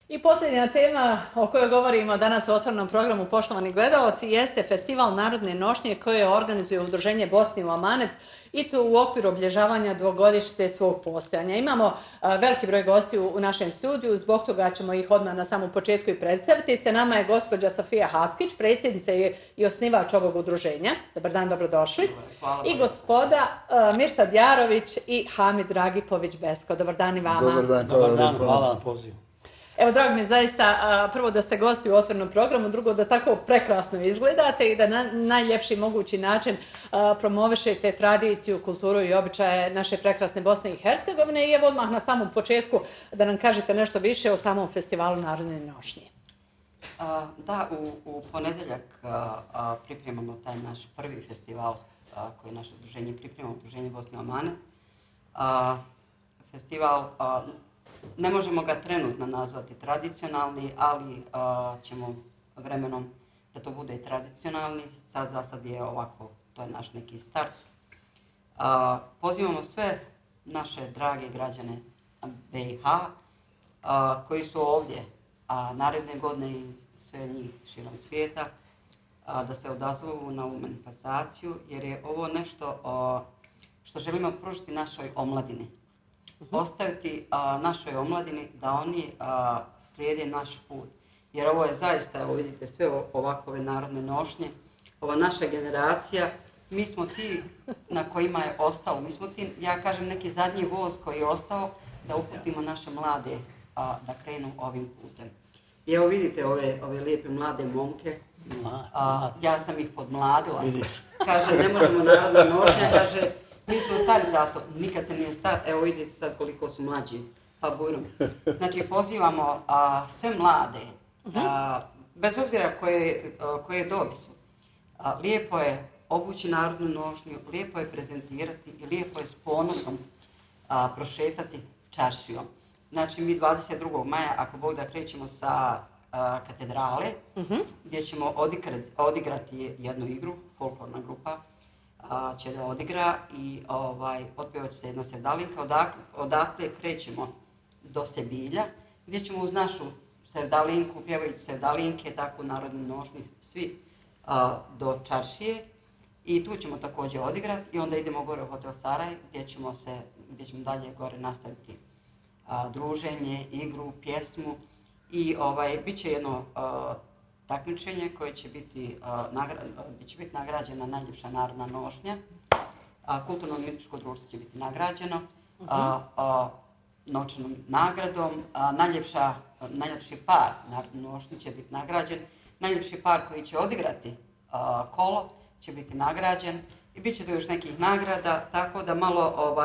I posljednja tema o kojoj govorimo danas u otvorenom programu, poštovani gledalci, jeste Festival narodne nošnje koje organizuje Udruženje Bosni u Amanet i to u okviru obilježavanja dvogodišnjice svog postojanja. Imamo veliki broj gostiju u našem studiju, zbog toga ćemo ih odmah na samom početku i predstaviti. Sa nama je gospođa Safija Haskić, predsjednica i osnivač ovog udruženja. Dobar dan, dobrodošli. I gospoda Mirsad Jarović i Hamid Dragipović-Besko. Dobar dan i vama. Dobar dan, hvala na pozivu. Evo, drago mi je zaista, prvo da ste gosti u otvorenom programu, drugo da tako prekrasno izgledate i da na najljepši mogući način promovišete tradiciju, kulturu i običaje naše prekrasne Bosne i Hercegovine. I evo odmah na samom početku da nam kažete nešto više o samom festivalu narodne nošnje. Da, u ponedeljak pripremamo taj naš prvi festival koji naše udruženje priprema, Udruženje Bosne u Amanet. Festival, ne možemo ga trenutno nazvati tradicionalni, ali ćemo vremenom da to bude i tradicionalni. Za sad je ovako, to je naš neki start. Pozivamo sve naše drage građane BiH koji su ovdje, a naredne godine i sve njih širom svijeta, da se odazovu na ovu manifestaciju, jer je ovo nešto što želimo pružiti našoj omladini. Ostaviti našoj omladini da oni slijede naš put. Jer ovo je zaista, evo vidite, sve ovakove narodne nošnje, ova naša generacija, mi smo ti na kojima je ostao. Mi smo ti, ja kažem, neki zadnji voz koji je ostao da uputimo naše mlade da krenu ovim putem. I evo vidite ove lijepe mlade momke, ja sam ih podmladila. Kaže, ne možemo narodna nošnja, kaže, mi smo stari za to, nikad se nije star, evo vidite sad koliko su mlađi, pa bujrum. Znači pozivamo sve mlade, bez obzira koje dobi su. Lijepo je obući narodnu nošnju, lijepo je prezentirati i lijepo je s ponosom prošetati čaršijom. Znači mi 22. maja, ako Bog da, krećemo sa katedrale, gdje ćemo odigrati jednu igru, folklorna grupa će da odigra i otpjevat će se jedna sevdalinka. Odatle krećemo do Sebilja, gdje ćemo uz našu sevdalinku, pjevajući sevdalinke, tako narodni nošnji, svi do čaršije. I tu ćemo također odigrati i onda idemo gore u Hotel Saraj, gdje ćemo dalje gore nastaviti druženje, igru, pjesmu i bit će jedno takmičenje koje će biti nagrađena najljepša narodna nošnja. Kulturno-umjetničko društvo će biti nagrađeno novčanom nagradom. Najljepši par narodne nošnje će biti nagrađen. Najljepši par koji će odigrati kolo će biti nagrađen. I bit će tu još nekih nagrada, tako da malo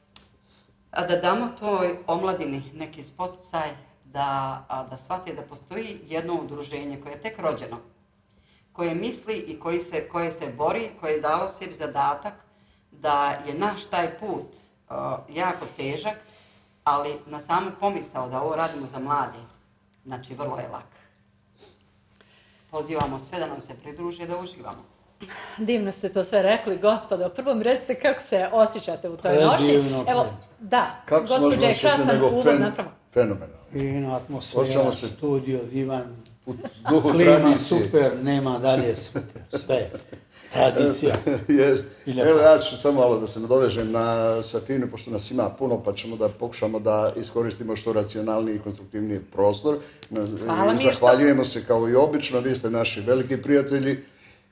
da damo toj omladini neki poticaj da shvate da postoji jedno udruženje koje je tek rođeno, koje misli i koje se bori, koje je dalo sebi zadatak da je naš taj put jako težak, ali na samu pomisao da ovo radimo za mlade, znači vrlo je lak. Pozivamo sve da nam se pridruže da uživamo. Divno ste to sve rekli, gospodo. Prvo mi recite kako se osjećate u toj nošnji. Evo, da, gospođa je krasan uvod napravo. Fenomenalno. Fino, atmosfera, studio, divan, klima super, nema dalje super, sve, tradicija. Evo ja ću samo malo da se nadovežem na Safinu, pošto nas ima puno, pa ćemo da pokušamo da iskoristimo što racionalniji i konstruktivniji prostor. Hvala, Mirso. Zahvaljujemo se kao i obično, vi ste naši veliki prijatelji.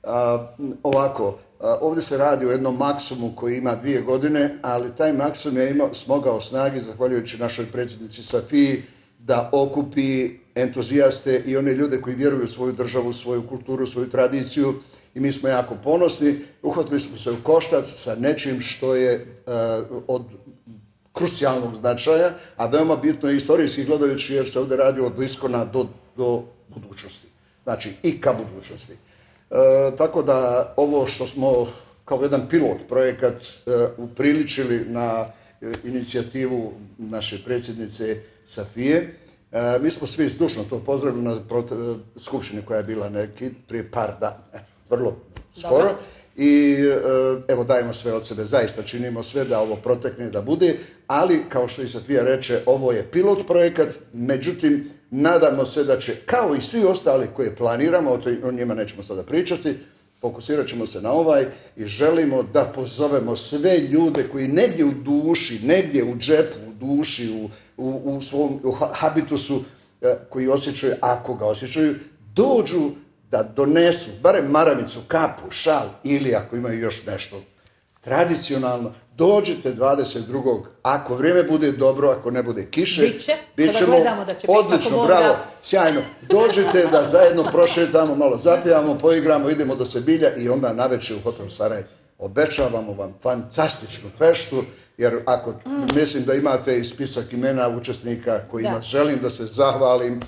Ovdje se radi o jednom maksimu koji ima 2 godine, ali taj maksimum je smogao snagi, zahvaljujući našoj predsjednici Safiji, da okupi entuzijaste i one ljude koji vjeruju u svoju državu, svoju kulturu, svoju tradiciju i mi smo jako ponosni. Uhvatili smo se u koštac sa nečim što je od krucijalnog značaja, a veoma bitno je istorijski gledajući jer se ovdje radi od iskona do budućnosti, znači i ka budućnosti. Tako da ovo što smo kao jedan pilot projekat upriličili na inicijativu naše predsjednice Safije, mi smo svi zdušno to pozdravili na skupštini koja je bila prije par dana, vrlo skoro. i evo dajemo sve od sebe, zaista činimo sve da ovo protekne, da bude, ali kao što i Safija reče, ovo je pilot projekat, međutim nadamo se da će, kao i svi ostali koje planiramo, o njima nećemo sada pričati, fokusirat ćemo se na ovaj i želimo da pozovemo sve ljude koji negdje u duši, negdje u džepu, u duši, u svom habitusu koji osjećaju, ako ga osjećaju, dođu da donesu barem maramicu, kapu, šal ili ako imaju još nešto tradicionalno, dođite 22. Ako vrijeme bude dobro, ako ne bude kiše, bit ćemo odlično, bravo, sjajno. Dođite da zajedno prošetamo, malo zapijamo, poigramo, idemo do Sebilja i onda navečer u Hotel Saraj. Obećavamo vam fantastičnu feštu, jer ako mislim da imate i spisak imena učesnika kojima želim da se zahvalim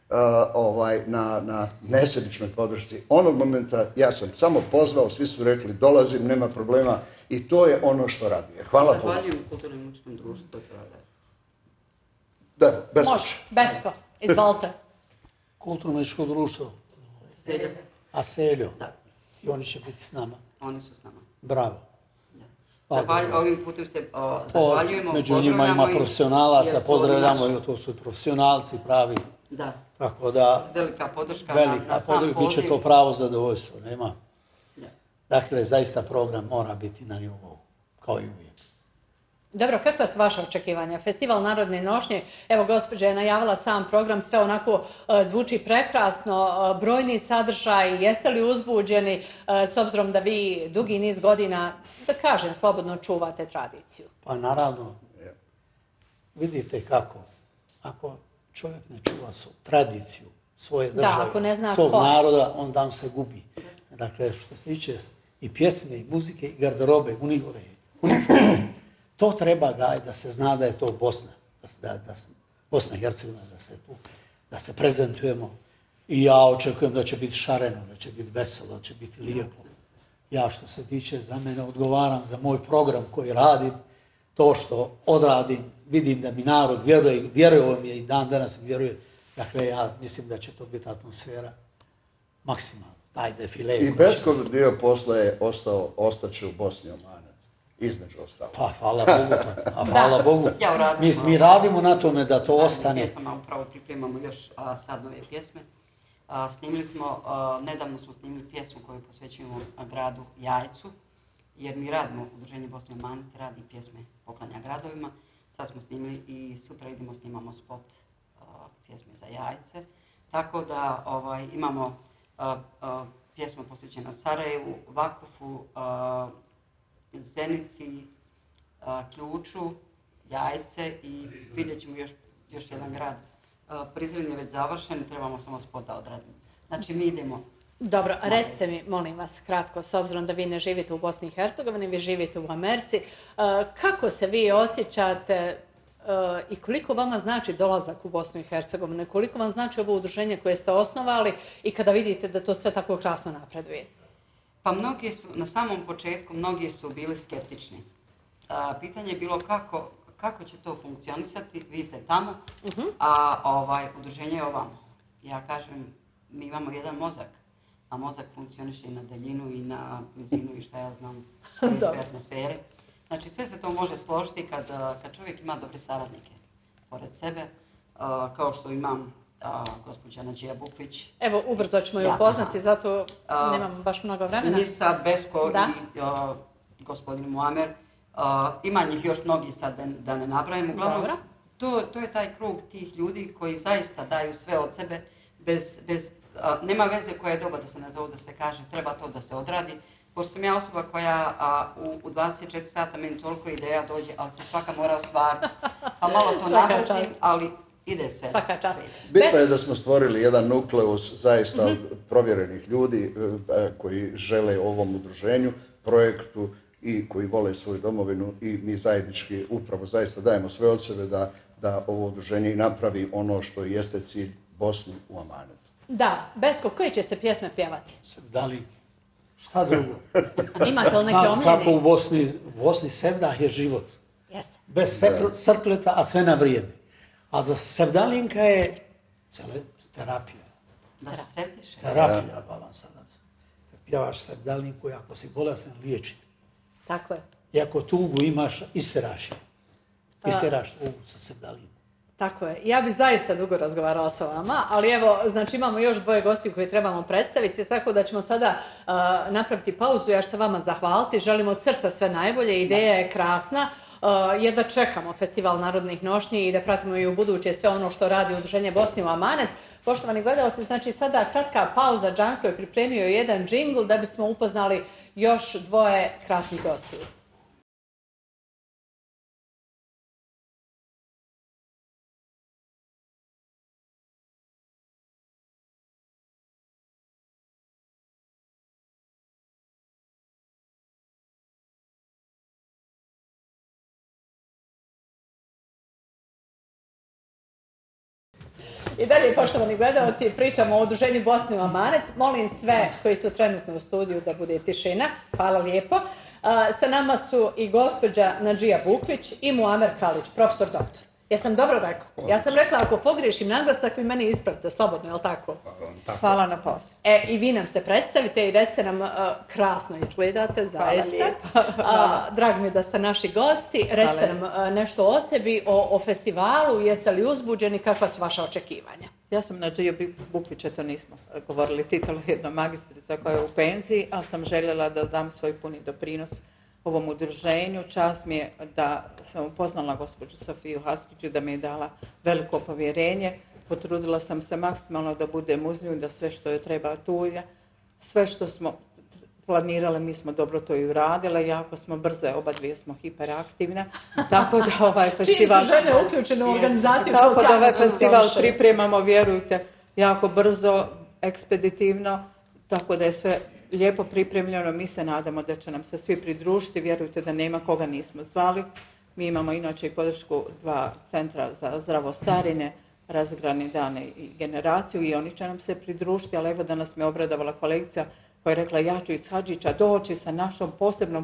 na nesebičnoj podršci. Onog momenta ja sam samo pozvao, svi su rekli dolazim, nema problema i to je ono što radije. Hvala puno. Zahvaljujem Kulturnom muzičkom društvu. Da, Besko. Može, Besko, izvolite. Kulturno muzičko društvo. Seljo. A Seljo. Da. I oni će biti s nama. Oni su s nama. Bravo. Ovim putem se zahvaljujemo. Među njima ima profesionalaca, pozdravljamo, to su profesionalci pravi. Da. Tako da, velika podrška na sam poziv. Biće to pravo zadovoljstvo, nema. Da. Dakle, zaista program mora biti na nivou, kao i uvijek. Dobro, kakva su vaše očekivanja? Festival Narodne nošnje, evo gospođa je najavila sam program, sve onako zvuči prekrasno, brojni sadržaj, jeste li uzbuđeni s obzirom da vi dugi niz godina, da kažem, slobodno čuvate tradiciju? Pa naravno, vidite kako, ako čovjek ne čuva tradiciju svoje države, svog naroda, onda on se gubi. Dakle, što se tiče i pjesme, i muzike, i garderobe, uniforme, to treba gajiti da se zna da je to Bosna, Bosna i Hercegovina, da se prezentujemo. I ja očekujem da će biti šareno, da će biti veselo, da će biti lijepo. Ja što se tiče za mene odgovaram za moj program koji radim, to što odradim, vidim da mi narod vjeruje mi je i dan danas vjeruje. Dakle, ja mislim da će to biti atmosfera maksimalna, taj defile. I Beskov dio posla je ostaće u Bosni Amanet, između ostalo. Pa, hvala Bogu. Mi radimo na tome da to ostane. Pjesama upravo pripremamo još sad nove pjesme. Nedavno smo snimili pjesmu koju posvećujemo gradu Jajcu, jer mi radimo, Udruženje Bosne Amanet radi pjesme poklanja gradovima. Sad smo snimili i sutra snimamo spot pjesme za Jajce. Tako da imamo pjesma posvećena Sarajevu, Vakufu, Zenici, Ključu, Jajce i vidjet ćemo još jedan grad. Prizren je već završen, trebamo samo spot da odradimo. Znači mi idemo. Dobro, recite mi, molim vas, kratko, s obzirom da vi ne živite u Bosni i Hercegovini, vi živite u Americi, kako se vi osjećate i koliko vama znači dolazak u Bosnu i Hercegovinu, koliko vam znači ovo udruženje koje ste osnovali i kada vidite da to sve tako krasno napreduje? Pa mnogi su, na samom početku, mnogi su bili skeptični. Pitanje je bilo kako će to funkcionisati, vi ste tamo, a udruženje je ovamo. Ja kažem, mi imamo jedan mozak, a mozak funkcioniše i na daljinu i na blizinu i šta ja znam, iz atmosfere. Znači sve se to može složiti kad čovjek ima dobre saradnike pored sebe, kao što imam gospođa Nađija Bukvić. Evo, ubrzo ćemo ju upoznati, zato nemam baš mnogo vremena. Mirsad, Besko i gospodin Muamer. Ima njih još mnogi sad da ne napravim. Uglavnom, to je taj krug tih ljudi koji zaista daju sve od sebe nema veze koja je doba da se nazove, da se kaže treba to da se odradi. Pošto sam ja osoba koja u 24 sata meni toliko ideja dođe, ali se svaka mora ostvariti. Pa malo to nabrzim, ali ide sve. Svaka čast. Bitno je da smo stvorili jedan nukleus zaista provjerenih ljudi koji žele ovom udruženju, projektu i koji vole svoju domovinu i mi zajednički upravo zaista dajemo sve od sebe da ovo udruženje i napravi ono što jeste cilj Bosni u Amanet. Da, Besko, koje će se pjesme pjevati? Sevdali, šta drugo? Imate li neke omljene? Kako u Bosni sevdah je život. Jeste. Bez crkleta, a sve na vrijeme. A za sevdalinka je terapija. Da se setiš. Terapija, balan sada. pjevaš sevdalinku i ako si bolestan liječi. Tako je. I ako tugu imaš, isteraš je. Isteraš tugu sa sevdalinkom. Tako je. Ja bi zaista dugo razgovarala sa vama, ali evo, znači imamo još 2 gostiju koje trebamo predstaviti, tako da ćemo sada napraviti pauzu. Ja ću se vama zahvaliti. Želimo od srca sve najbolje. Ideja je krasna. Jedva čekamo Festival narodnih nošnji i da pratimo i u buduće sve ono što radi Udruženje Bosni u Amanet. Poštovani gledalci, znači sada kratka pauza. Đanko je pripremio jedan džingl da bismo upoznali još 2 krasnih gostiju. I dalje, poštovani gledalci, pričamo o Udruženju Bosni u Amanet. Molim sve koji su trenutno u studiju da bude tišina. Hvala lijepo. Sa nama su i gospođa Nadžija Bukvić i Muamer Kalić, profesor doktor. Jesam dobro rekao? Ja sam rekla, ako pogriješim naglasak, vi meni ispravite slobodno, je li tako? Hvala na pozivu. I vi nam se predstavite i recite nam, krasno izgledate, zaista. Drago mi da ste naši gosti. Recite nam nešto o sebi, o festivalu, jeste li uzbuđeni, kakva su vaša očekivanja? Ja sam Nadžija Bukvić, to nismo govorili, titulu jedna magistrica koja je u penziji, ali sam željela da dam svoj puni doprinos ovom udruženju. Čast mi je da sam upoznala gospođu Sofiju Haskić, da mi je dala veliko povjerenje. Potrudila sam se maksimalno da budem uz nju, da sve što je treba tu je. Sve što smo planirale, mi smo dobro to i uradile. Jako smo brze, oba dvije smo hiperaktivne. Tako da ovaj festival... Čim su žene uključene u organizaciju, to tako da ovaj festival pripremamo, vjerujte, jako brzo, ekspeditivno. Tako da je sve lijepo pripremljeno, mi se nadamo da će nam se svi pridružiti, vjerujte da nema koga nismo zvali. Mi imamo inače i podršku 2 centra za zdravo starenje, Razigrani dane i generaciju i oni će nam se pridružiti, ali evo danas me obradovala kolegica koja je rekla ja ću iz Hadžića doći sa našom posebnom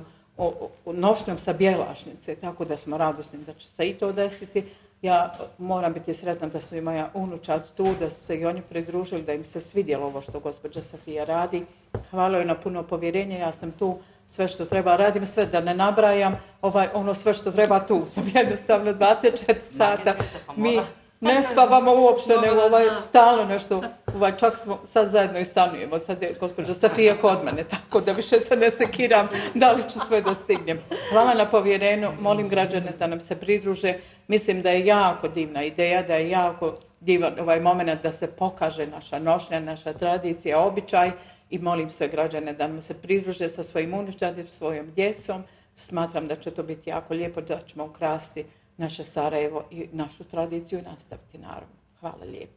nošnjom sa Bjelašnice, tako da smo radosni da će se i to desiti. Ja moram biti sretna da su i moja unučad tu, da su se i oni pridružili, da im se svidjelo ovo što gospođa Sofija radi. Hvala joj na puno povjerenje, ja sam tu, sve što treba radim, sve da ne nabrajam, ono sve što treba tu sam jednostavno 24 sata. Mi ne spavamo uopšte, nego stalno nešto, čak smo sad zajedno i stanujemo, sad je gospođa Sofija kod mene, tako da više se ne sekiram, da li ću sve da stignem. Hvala na povjerenju, molim građane da nam se pridruže, mislim da je jako divna ideja, da je jako divan ovaj moment da se pokaže naša nošnja, naša tradicija, običaj i molim sve građane da nam se pridruže sa svojim unučadim, svojom djecom. Smatram da će to biti jako lijepo, da ćemo ukrasti naše Sarajevo i našu tradiciju i nastaviti naravno. Hvala lijepo.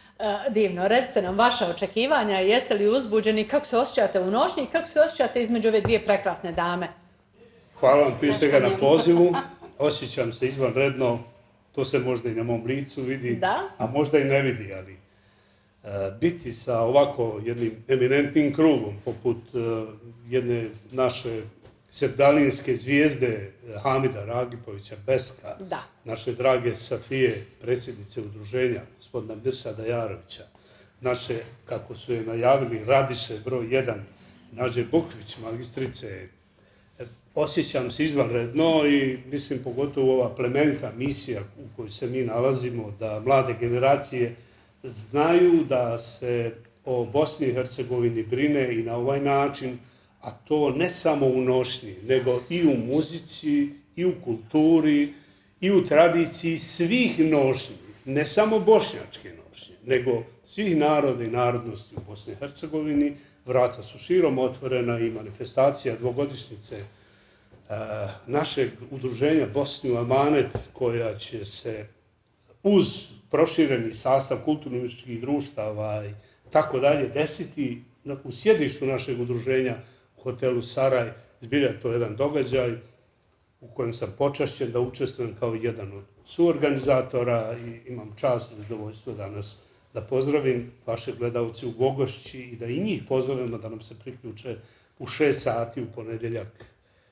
Divno. Recite nam vaša očekivanja, jeste li uzbuđeni, kako se osjećate u nošnji i kako se osjećate između ove 2 prekrasne dame? Hvala vam prije svega na pozivu. Osjećam se izvanredno, to se možda i na mom licu vidi, a možda i ne vidi, ali biti sa ovako jednim eminentnim krugom, poput jedne naše sevdalinske zvijezde Hamida Ragipovića Beska, naše drage Safije, predsjednice udruženja, gospodina Mirsada Jarovića, naše, kako su je najavili, Radiše broj 1, Nađe Bukvić, magistrice. Osjećam se izvanredno i mislim pogotovo ova plemenita misija u kojoj se mi nalazimo, da mlade generacije znaju da se o Bosni i Hercegovini brine i na ovaj način, a to ne samo u nošnji, nego i u muzici, i u kulturi, i u tradiciji svih nošnji, ne samo bošnjačke nošnje, nego svih naroda i narodnosti u Bosni i Hercegovini. Vrata su širom otvorena i manifestacija 2-godišnjice našeg udruženja Bosni u Amanet, koja će se uz prošireni sastav kulturno-umjetničkih društava i tako dalje desiti u sjedištu našeg udruženja u hotelu Saraj. Zbilja to je jedan događaj u kojem sam počašćen da učestvujem kao jedan od suorganizatora i imam čast i zadovoljstvo danas da pozdravim vaše gledalce u Gogošći i da i njih pozovemo da nam se priključe u 6 sati u ponedjeljak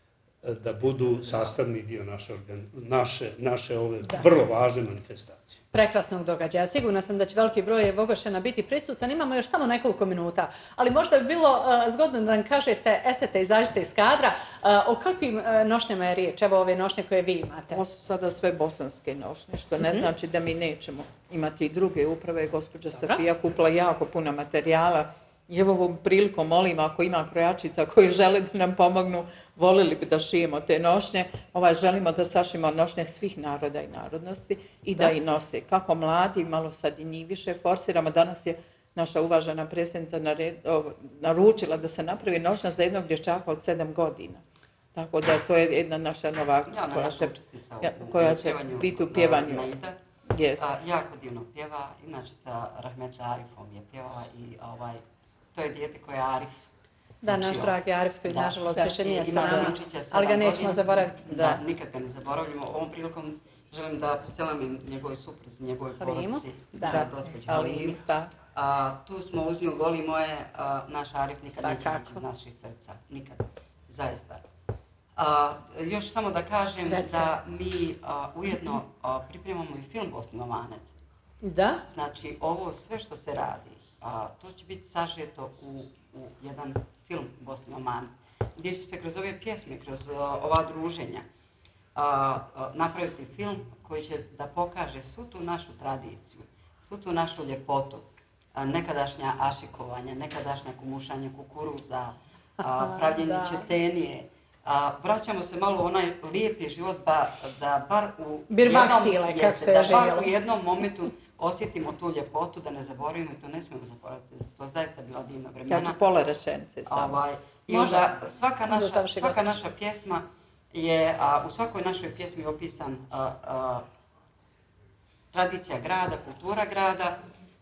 da budu sastavni dio naše ove vrlo važne manifestacije. Prekrasnog događaja. Sigurna sam da će veliki broj Vogošćana biti prisutan. Imamo još samo nekoliko minuta, ali možda bi bilo zgodno da nam kažete, esete, izađite iz kadra, o kakvim nošnjama je riječ? Evo ove nošnje koje vi imate. Ovo su sada sve bosanske nošnje, što ne znači da mi nećemo imati i druge uprave. Gospođa Safija kupila jako puno materijala. I evo ovom prilikom molim, ako ima krojačica koji žele da nam pomognu, volili bi da šijemo te nošnje. Želimo da sašimo nošnje svih naroda i narodnosti i da ih nose. Kako mladi, malo sad i njih više forsiramo. Danas je naša uvažena predsjednica naručila da se napravi nošnja za jednog dječaka od 7 godina. Tako da to je jedna naša nova koja će biti u pjevanju. Jako divno pjeva, inače sa Rahmetli Arifom je pjevala i to je dijete koje je Arif. Da, naš dragi Arif koji nažalost više nije sa nama, ali ga nećemo zaboraviti. Da, nikad ga ne zaboravljamo. Ovom prilikom želim da poselam njegove supruzi, njegove porodici, gospođi Halimi. Tu smo uz nju, voli moje, naš Arif nikad neće izaći iz naših srca. Nikad, zaista. Još samo da kažem da mi ujedno pripremamo i film Bosni Amanet. Da? Znači, ovo sve što se radi, to će biti sažeto u jedan film Bosni Amanet, gdje će se kroz ove pjesme, kroz ova druženja napraviti film koji će da pokaže svu tu našu tradiciju, svu tu našu ljepotu, nekadašnja ašikovanja, nekadašnja kumušanja kukuruza, pravljenje četenije. Vraćamo se malo u onaj lijepi život da bar u jednom momentu osjetimo tu ljepotu, da ne zaboravimo i to ne smijemo zaboraviti. To je zaista bila divna vremena. Ja ću pola rečenice samo. I onda svaka naša pjesma je, u svakoj našoj pjesmi je opisan tradicija grada, kultura grada,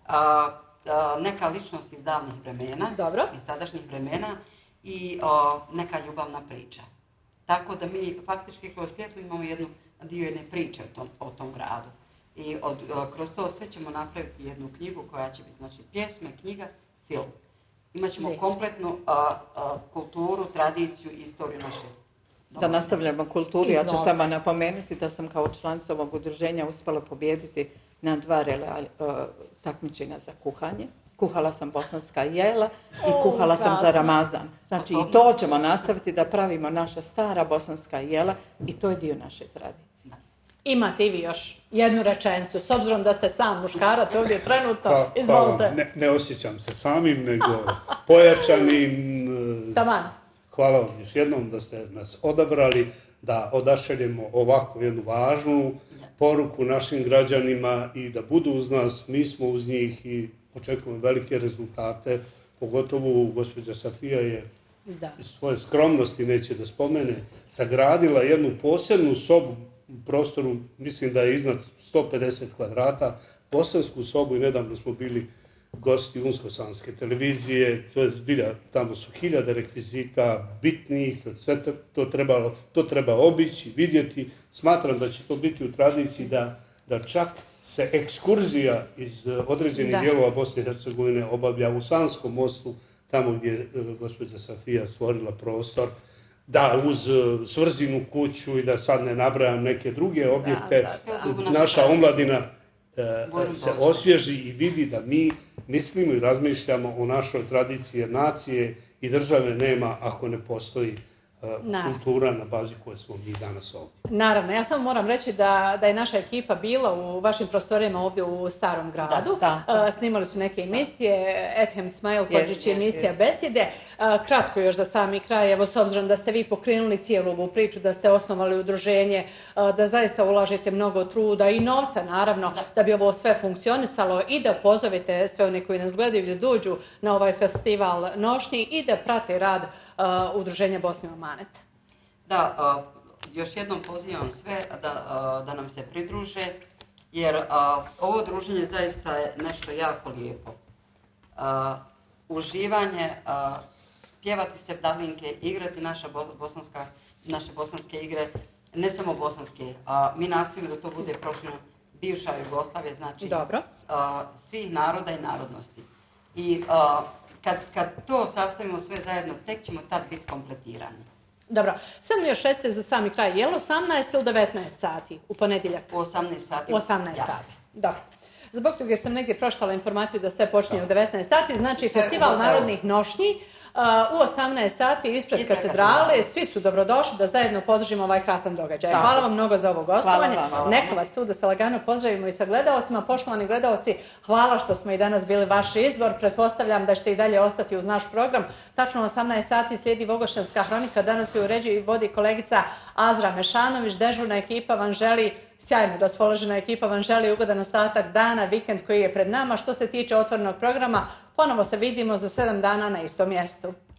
neka ličnost iz davnih vremena, iz sadašnjih vremena i neka ljubavna priča. Tako da mi faktički kroz pjesmu imamo dio jedne priče o tom gradu. I kroz to sve ćemo napraviti jednu knjigu koja će biti, znači, pjesme, knjiga, film. Imaćemo kompletnu kulturu, tradiciju i istoriju naše Da nastavljamo kulturu, ja ću samo napomenuti da sam kao članica ovog udruženja uspjela pobijediti na 2 takmičenja za kuhanje. Kuhala sam bosanska jela i kuhala sam za Ramazan. Znači i to ćemo nastaviti da pravimo naša stara bosanska jela i to je dio naše tradicije. Imate i vi još jednu rečenicu, s obzirom da ste sam muškarac ovdje trenutno, izvolite. Ne osjećam se samim, nego pojačanim. Taman. Hvala vam još jednom da ste nas odabrali, da odašaljemo ovako jednu važnu poruku našim građanima i da budu uz nas, mi smo uz njih i očekujemo velike rezultate, pogotovo gospođa Safija je svoje skromnosti, neće da spomene, sagradila jednu posebnu sobu u prostoru, mislim da je iznad 150 kvadrata, bosansku sobu i nedavno smo bili gosti Unsko-sanske televizije, to je zbilja, tamo su 1000 rekvizita bitnih, to treba obići, vidjeti. Smatram da će to biti u tradiciji da čak se ekskurzija iz određenih dijelova Bosne i Hercegovine obavlja u Sanskom mostu, tamo gdje je gospođa Safija stvorila prostor, da uz Svrzinu kuću i da sad ne nabrajam neke druge objekte, naša omladina se osvježi i vidi da mi mislimo i razmišljamo o našoj tradiciji, jer nacije i države nema ako ne postoji kultura na bazi koje smo mi danas ovdje. Naravno, ja samo moram reći da je naša ekipa bila u vašim prostorijama ovdje u Starom gradu. Snimali su neke emisije, Ethem Smile, Hodžić emisija Besjede. Kratko još za sami kraj, evo s obzirom da ste vi pokrenuli cijelu ovu priču, da ste osnovali udruženje, da zaista ulažete mnogo truda i novca naravno da bi ovo sve funkcionisalo i da pozovete sve one koji nas gledaju da dođu na ovaj festival nošnji i da prate rad udruženja Bosni Amanet. Da, još jednom pozivam sve da nam se pridruže, jer ovo druženje zaista je nešto jako lijepo. Uživanje, pjevati sevdalinke, igrati naše bosanske igre, ne samo bosanske. Mi nastojimo da to bude prošlo bivša Jugoslavija, znači svih naroda i narodnosti. I kad to sastavimo sve zajedno, tek ćemo tad biti kompletirani. Dobro, samo još 6 za sami kraj. Je li 18 ili 19 sati u ponedjeljak? U 18 sati. U 18 sati, dobro. Zbog toga jer sam negdje proštala informaciju da sve počinje u 19 sati, znači Festival narodnih nošnji u 18 sati ispred katedrale, svi su dobrodošli da zajedno podržimo ovaj krasan događaj. Hvala vam mnogo za ovo gostovanje. Neka vas tu da se lagano pozdravimo i sa gledaocima. Poštovani gledaoci, hvala što smo i danas bili vaš izbor. Pretpostavljam da ćete i dalje ostati uz naš program. Tačno u 18 sati slijedi Vogošćanska hronika. Danas ju uređuje i vodi kolegica Azra Mešanović. Dežurna ekipa vam želi, sjajno raspoložena ekipa vam želi ugodan ostatak dana, vikend koji je pred nama. Što se tiče otvorenog programa, ponovo se vidimo za 7 dana na istom mjestu.